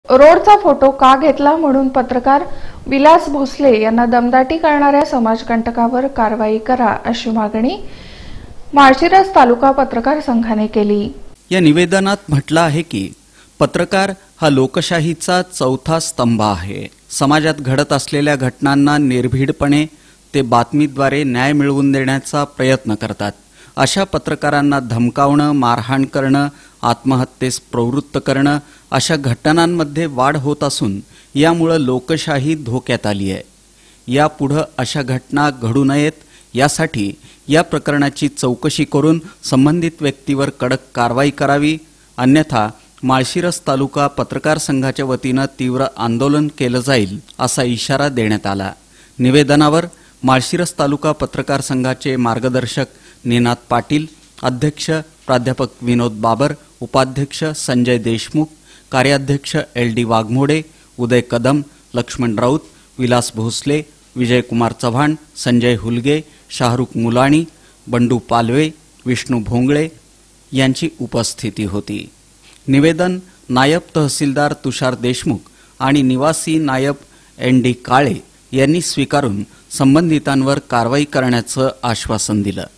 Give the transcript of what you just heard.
रोडचा photo का घेतला म्हणून पत्रकार विलास भोसले यांना दमदाटी करणाऱ्या समाजकंटकावर कारवाई करा अशी मागणी माळशिरस तालुका पत्रकार संघाने केली। या निवेदनात म्हटलं आहे की पत्रकार हा लोकशाहीचा चौथा स्तंभ आहे। समाजात घडत असलेल्या घटनांना निर्भीडपणे ते बातमीद्वारे न्याय मिळवून देण्याचा प्रयत्न करतात। अशा पत्रकारांना धमकावणं, मारहाण करणं, आत्महत्येस प्रवृत्त करणं अशा घटनांमध्ये वाढ होत असून यामुळे लोकशाही धोक्यात आली आहे। यापुढे अशा घटना घडू नयेत यासाठी या प्रकरणाची चौकशी करून संबंधित व्यक्तीवर कडक कारवाई करावी, अन्यथा माळशिरस तालुका पत्रकार संघाच्या वतीने तीव्र आंदोलन केलं जाईल असा इशारा देण्यात आला। निवेदनावर माळशिरस तालुका पत्रकार संघाचे मार्गदर्शक निनाद पाटील, अध्यक्ष प्राध्यापक विनोद बाबर, उपाध्यक्ष संजय देशमुख, कार्याध्यक्ष LD वाघमोडे, उदय कदम, लक्ष्मण राऊत, विलास भोसले, विजयकुमार चव्हाण, संजय हुलगे, शाहरुख मुलाणी, बंडू पालवे, विष्णू भोंगळे यांची उपस्थिती होती। निवेदन नायब तहसीलदार तुषार देशमुख आणि निवासी नायब ND काळे यांनी स्वीकारून संबंधितांवर कारवाई करण्याचं आश्वासन दिलं।